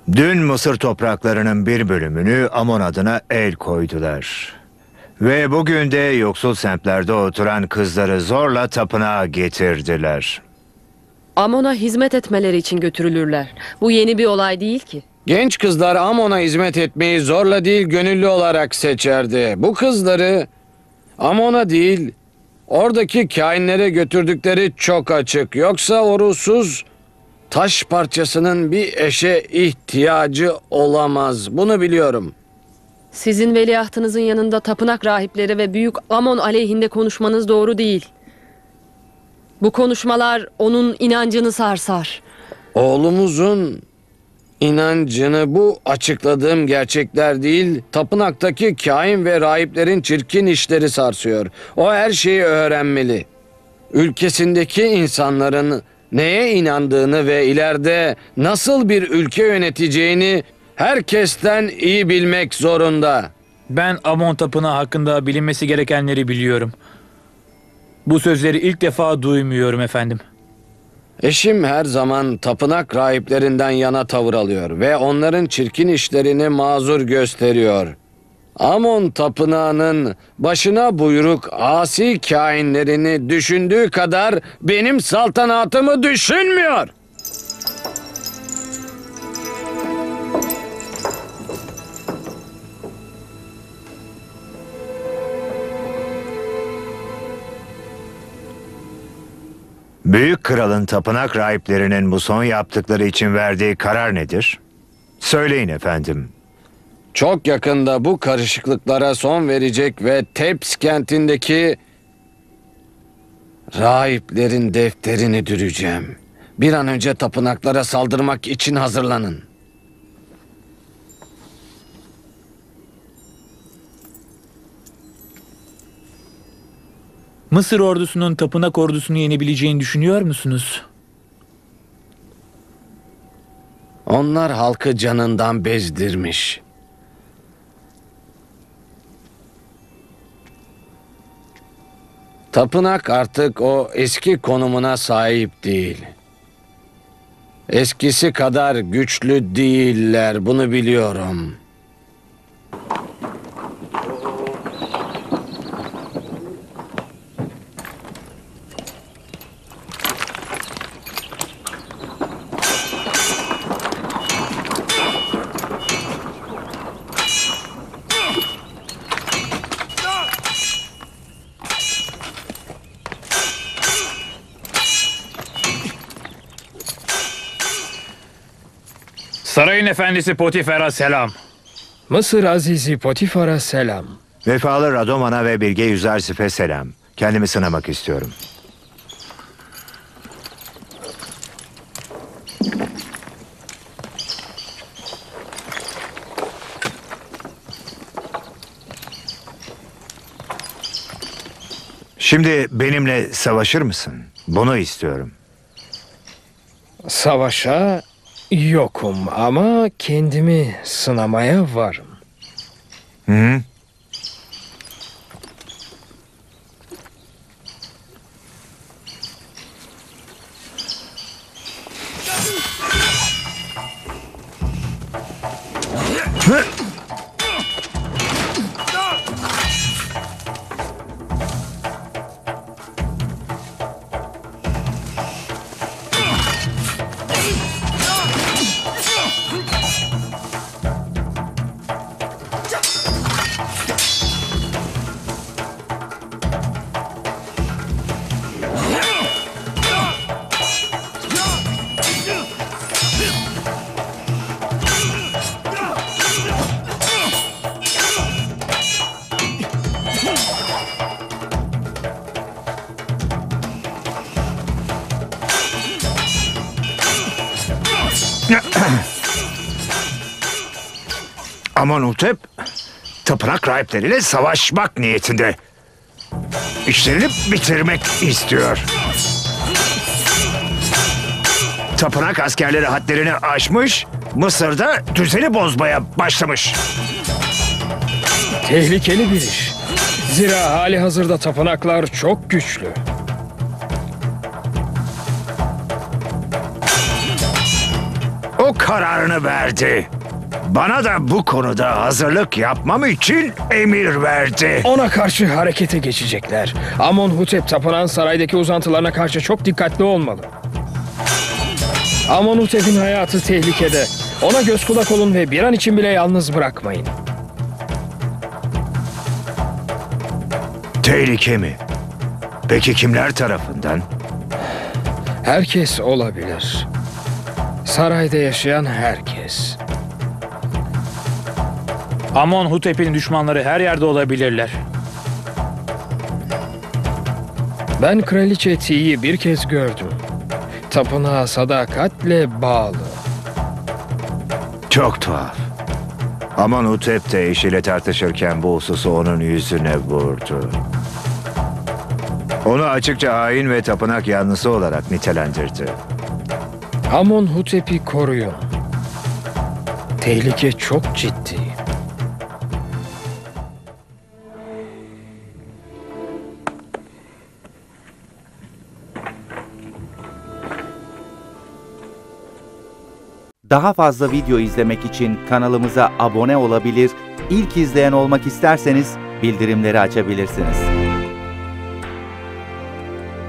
Dün Mısır topraklarının bir bölümünü Amon adına el koydular. Ve bugün de yoksul semtlerde oturan kızları zorla tapınağa getirdiler. Amon'a hizmet etmeleri için götürülürler. Bu yeni bir olay değil ki. Genç kızlar Amon'a hizmet etmeyi zorla değil gönüllü olarak seçerdi. Bu kızları Amon'a değil oradaki kainlere götürdükleri çok açık. Yoksa o ruhsuz taş parçasının bir eşe ihtiyacı olamaz. Bunu biliyorum. Sizin veliahtınızın yanında tapınak rahipleri ve büyük Amon aleyhinde konuşmanız doğru değil. Bu konuşmalar onun inancını sarsar. Oğlumuzun inancını bu açıkladığım gerçekler değil, tapınaktaki kain ve rahiplerin çirkin işleri sarsıyor. O her şeyi öğrenmeli. Ülkesindeki insanların neye inandığını ve ileride nasıl bir ülke yöneteceğini herkesten iyi bilmek zorunda. Ben Amon Tapınağı hakkında bilinmesi gerekenleri biliyorum. Bu sözleri ilk defa duymuyorum efendim. Eşim her zaman tapınak rahiplerinden yana tavır alıyor ve onların çirkin işlerini mazur gösteriyor. Amon tapınağının başına buyruk asi kainlerini düşündüğü kadar benim saltanatımı düşünmüyor. Büyük kralın tapınak rahiplerinin bu son yaptıkları için verdiği karar nedir? Söyleyin efendim. Çok yakında bu karışıklıklara son verecek ve Teps kentindeki rahiplerin defterini düreceğim. Bir an önce tapınaklara saldırmak için hazırlanın. Mısır ordusunun tapınak ordusunu yenebileceğini düşünüyor musunuz? Onlar halkı canından bezdirmiş. Tapınak artık o eski konumuna sahip değil. Eskisi kadar güçlü değiller, bunu biliyorum. Sarayın efendisi Potifer'a selam. Mısır Azizi Potifar'a selam. Vefalı Radoman'a ve Bilge Yüzersif'e selam. Kendimi sınamak istiyorum. Şimdi benimle savaşır mısın? Bunu istiyorum. Savaşa yokum ama kendimi sınamaya varım. Hı? Amenhotep, tapınak rahipleriyle savaşmak niyetinde. İşlerini bitirmek istiyor. Tapınak askerleri hadlerini aşmış, Mısır'da düzeni bozmaya başlamış. Tehlikeli bir iş. Zira hali hazırda tapınaklar çok güçlü. O kararını verdi. Bana da bu konuda hazırlık yapmam için emir verdi. Ona karşı harekete geçecekler. Amonhotep tapınağın saraydaki uzantılarına karşı çok dikkatli olmalı. Amonhotep'in hayatı tehlikede. Ona göz kulak olun ve bir an için bile yalnız bırakmayın. Tehlike mi? Peki kimler tarafından? Herkes olabilir. Sarayda yaşayan herkes. Amonhotep'in düşmanları her yerde olabilirler. Ben Kraliçe Ti'yi bir kez gördüm. Tapınağa sadakatle bağlı. Çok tuhaf. Amonhotep de eşiyle tartışırken bu hususu onun yüzüne vurdu. Onu açıkça hain ve tapınak yanlısı olarak nitelendirdi. Amonhotep'i koruyun. Tehlike çok ciddi. Daha fazla video izlemek için kanalımıza abone olabilir, ilk izleyen olmak isterseniz bildirimleri açabilirsiniz.